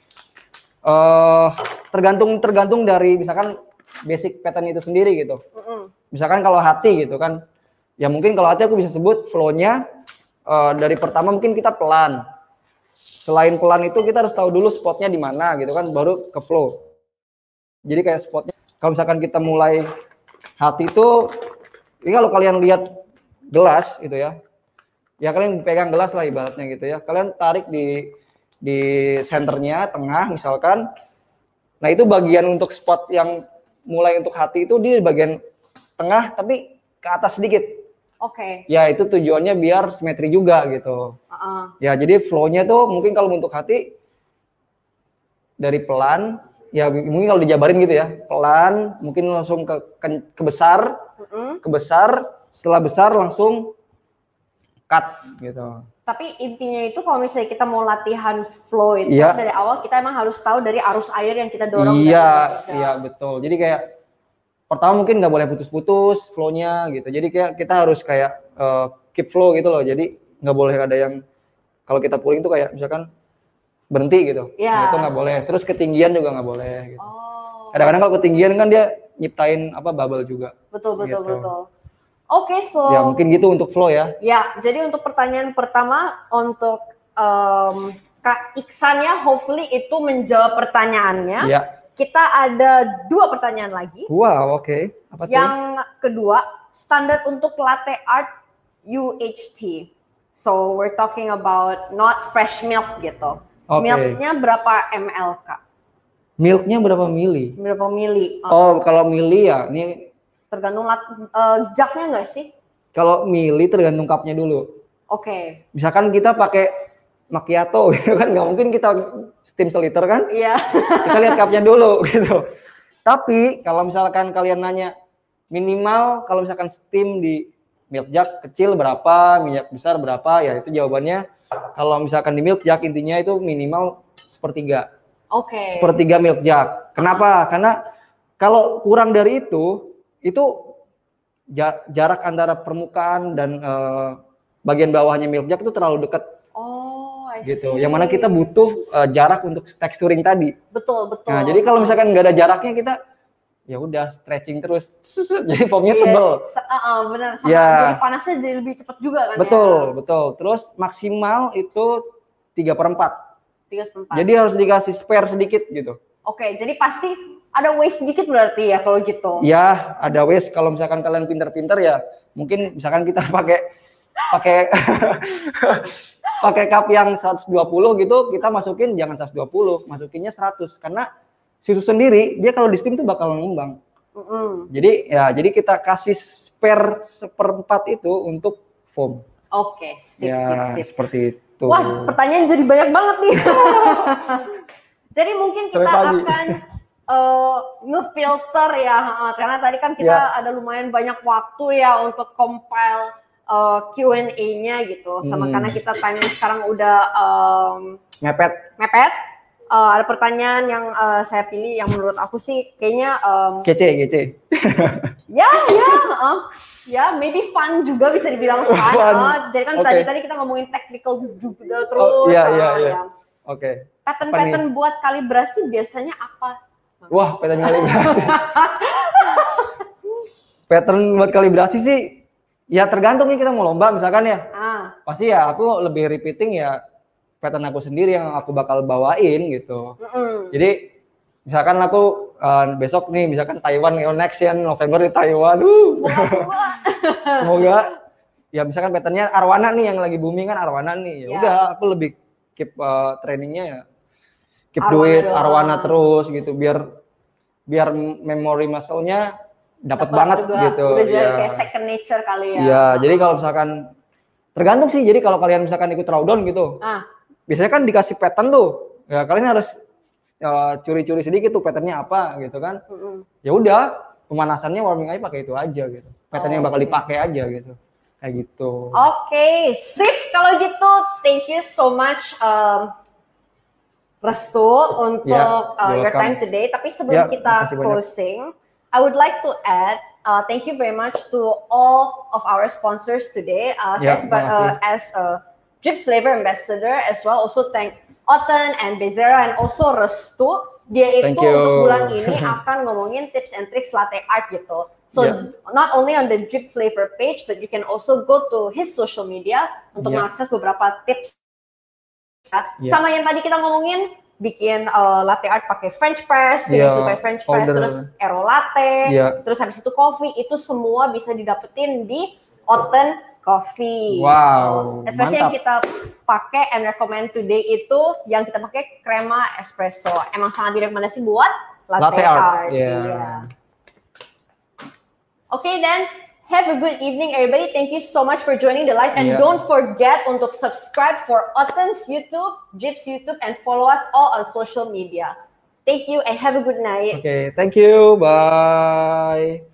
tergantung dari misalkan basic pattern itu sendiri gitu. Misalkan kalau hati gitu kan, ya mungkin kalau hati aku bisa sebut flow-nya dari pertama mungkin kita pelan. Selain pelan itu kita harus tahu dulu spotnya di mana gitu kan, baru ke flow. Jadi kayak spotnya, kalau misalkan kita mulai hati itu, ini kalau kalian lihat gelas gitu ya, ya kalian pegang gelas lah ibaratnya gitu ya, kalian tarik di senternya, tengah misalkan. Nah itu bagian untuk spot yang mulai untuk hati itu di bagian tengah tapi ke atas sedikit. Oke. Ya itu tujuannya biar simetri juga gitu. Ya jadi flow-nya tuh mungkin kalau untuk hati dari pelan, ya mungkin kalau dijabarin gitu ya, pelan, mungkin langsung ke besar, ke besar, setelah besar langsung cut gitu. Tapi intinya itu kalau misalnya kita mau latihan flow itu dari awal kita emang harus tahu dari arus air yang kita dorong. Iya betul. Jadi kayak pertama mungkin nggak boleh putus-putus flow-nya gitu. Jadi kayak kita harus kayak keep flow gitu loh. Jadi nggak boleh ada yang kalau kita pulling tuh kayak misalkan berhenti gitu. Nah, itu nggak boleh. Terus ketinggian juga nggak boleh. Gitu. Kadang-kadang kalau ketinggian kan dia nyiptain bubble juga. Betul. Oke, so ya mungkin gitu untuk flow ya. Ya, jadi untuk pertanyaan pertama untuk Kak Iksan ya, hopefully itu menjawab pertanyaannya. Ya. Kita ada 2 pertanyaan lagi. Wow, oke. Apa tuh? Yang kedua, standar untuk latte art UHT. So we're talking about not fresh milk gitu. Milknya berapa ml Kak? Milknya berapa mili? Berapa mili? Oh, kalau mili ya, ini tergantung jugnya nggak sih? Kalau mili tergantung cupnya dulu. Oke. Misalkan kita pakai macchiato gitu kan, nggak mungkin kita steam seliter kan? Iya. Kita lihat cupnya dulu gitu. Tapi kalau misalkan kalian nanya minimal kalau misalkan steam di milk jug kecil berapa, minyak besar berapa, ya itu jawabannya. Kalau misalkan di milk jug intinya itu minimal 1/3. Oke. 1/3 milk jug. Kenapa? Karena kalau kurang dari itu jarak antara permukaan dan bagian bawahnya milk jug itu terlalu dekat. Oh, I gitu. see. Yang mana kita butuh jarak untuk texturing tadi. Betul. Nah, jadi kalau misalkan nggak ada jaraknya kita ya udah stretching terus, jadi foamnya tebel. Benar. Jadi panasnya jadi lebih cepat juga kan? Betul. Terus maksimal itu 3/4. 3/4. Jadi harus dikasih spare sedikit gitu. Oke, jadi pasti ada waste sedikit berarti ya kalau gitu. Ya, ada waste. Kalau misalkan kalian pinter-pinter ya, mungkin misalkan kita pakai cup yang 120 gitu, kita masukin jangan 120, masukinnya 100 karena susu sendiri dia kalau di steam tuh bakal ngembang. Jadi kita kasih spare 1/4 itu untuk foam. Oke, sip. Seperti itu. Wah, pertanyaan jadi banyak banget nih. Jadi mungkin kita akan ngefilter ya, karena tadi kan kita ada lumayan banyak waktu ya untuk compile Q&A-nya gitu, sama karena kita timing sekarang udah mepet. Ada pertanyaan yang saya pilih yang menurut aku sih kayaknya kece. Ya, maybe fun juga bisa dibilang fun. Jadi kan tadi kita ngomongin technical juga terus. Oke. Pattern buat kalibrasi biasanya apa? Wah, pattern kalibrasi. Pattern buat kalibrasi sih, ya tergantung nih kita mau lomba misalkan ya. Pasti ya aku lebih repeating ya pattern aku sendiri yang aku bakal bawain gitu. Jadi misalkan aku besok nih misalkan Taiwan next ya November di Taiwan. Semoga ya misalkan patternnya arwana nih yang lagi booming kan arwana nih. Ya udah aku lebih keep trainingnya ya keep duit arwana terus gitu biar memory muscle-nya dapat banget juga, gitu. Udah jadi kayak second nature kali ya. Iya, jadi kalau misalkan Tergantung sih. Jadi kalau kalian misalkan ikut throwdown gitu, biasanya kan dikasih pattern tuh. Ya kalian harus curi-curi sedikit tuh patternnya apa gitu kan. Ya udah, pemanasannya warming aja pakai itu aja gitu. Pattern yang bakal dipakai aja gitu. Kayak gitu. Oke, sip kalau gitu. Thank you so much Restu untuk your time today. Tapi sebelum kita closing, I would like to add thank you very much to all of our sponsors today. Saya as a Drip Flavor Ambassador as well, also thank Otten and Bezera and also Restu. Dia itu untuk bulan ini akan ngomongin tips and tricks latte art gitu. So not only on the Drip Flavor page, but you can also go to his social media untuk mengakses beberapa tips. Sama yang tadi kita ngomongin, bikin latte art pakai French press, supaya French press, terus aero latte, terus habis itu coffee, itu semua bisa didapetin di Otten Coffee. Wow, especially yang kita pakai and recommend today itu yang kita pakai crema espresso. Emang sangat direkomendasi buat latte art. Okay, then have a good evening, everybody. Thank you so much for joining the live. And don't forget untuk subscribe for Otten's YouTube, Drip's YouTube, and follow us all on social media. Thank you and have a good night. Okay, thank you. Bye.